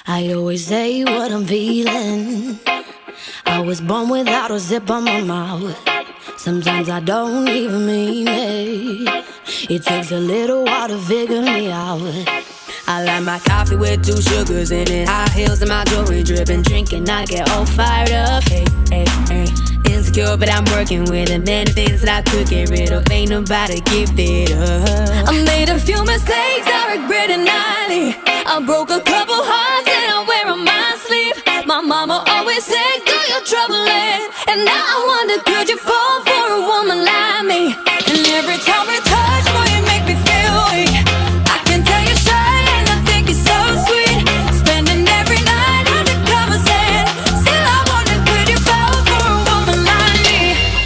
I always say what I'm feeling. I was born without a zip on my mouth. Sometimes I don't even mean it. It takes a little while to figure me out. I like my coffee with 2 sugars in it, high heels and my jewelry dripping, drinking, I get all fired up. Hey, hey, hey. Insecure, but I'm working with it. Many things that I could get rid of, ain't nobody give it up. I made a few mistakes, I regret it nightly. I broke a couple hearts and I wear on my sleeve. My mama always said, do your troubling. And now I wonder, could you fall for a woman like me? And every time we touch, boy, you make me feel weak. I can tell you're shy and I think you're so sweet. Spending every night under covers and still I wonder, could you fall for a woman like me?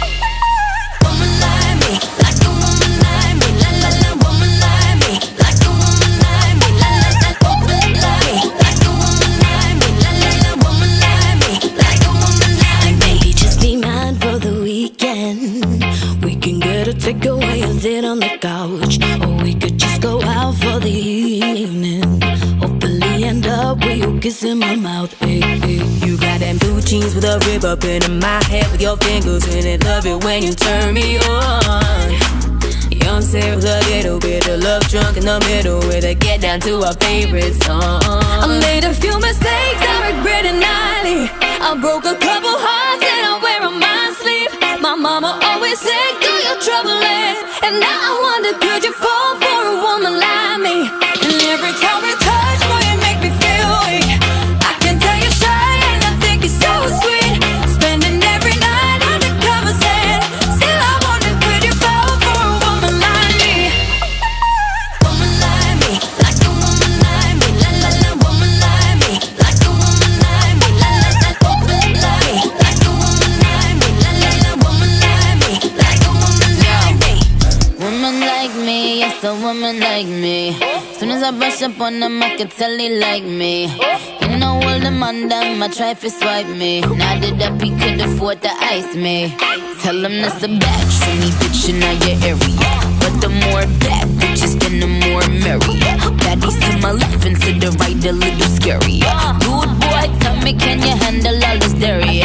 Woman like me, like a woman like me. La la la, woman like me, like a woman like me. La la la, woman like me, like a woman like me. La la la, woman like me, like a woman like me. Maybe just be mine for the weekend. We can get a takeaway and sit on the couch, or we could just go out for the evening. Hopefully end up with you kissing my mouth. Hey, hey. You got them blue jeans with a rib up into my head with your fingers in it. Love it when you turn me on. Young Sarah with a little bit of love drunk in the middle with a get down to our favorite song. I made a few mistakes, I regret it nightly. I broke a couple hearts and I wear on my sleeve. My mama always said, do your troubling. And now I wonder, could you fall for a woman like me? And every time we touch, boy, you make me feel weak. I can tell you're shy and I think you're so sweet. Spending every night under covers and still I wonder, could you fall for a woman like me? Woman like me, like a woman like me. La la la, woman like me, like a woman like me. La la la, woman like me, like a woman like me. La la la, woman like me, like a woman like me. Woman like me, yes, a woman like me. Soon as I brush up on them, I can tell they like me. You know all them on them, I try to swipe me. Now that he could afford to ice me. Tell him that's a batch for me, bitch, in your area. But the more bad bitches, then the more merry. Baddies to my left and to the right, a little scary. Good boy, tell me, can you handle all this dairy?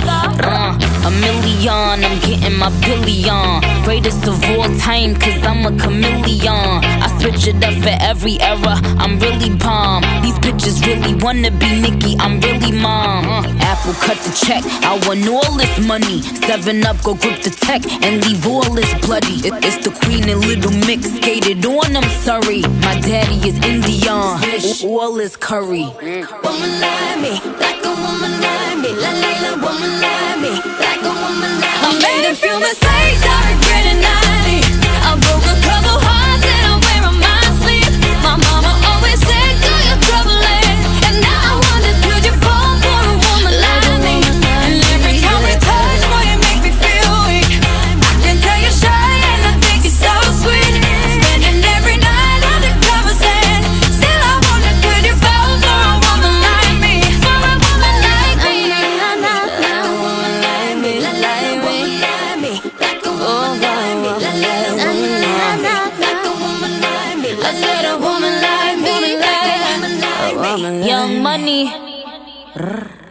A million, I'm getting my billion. Greatest of all time, cause I'm a chameleon. I switch it up for every era, I'm really bomb. These bitches really wanna be Nicki, I'm really mom. Apple cut the check, I want all this money. 7-Up, go grip the tech and leave all this bloody. It's the Queen and Little Mix, skated on, I'm sorry. My daddy is Indian, all this curry. Woman like me, like a woman like me. La la la, woman like me, like a woman like me. I made a few mistakes, I regret it nightly. I broke a couple hearts and I wear on my sleeve. My mama always said, do your troubling. And now I wonder, could you fall for a woman like me? And every time we touch, boy, you make me feel weak. I can tell you're shy and I think you're so sweet. Spending every night under covers and still I wonder, could you fall for a woman like me? For a woman like me. Like a woman like me, like a woman like me, like a woman like me, like a woman like me. I said a woman like me, like a woman like me. Young Money.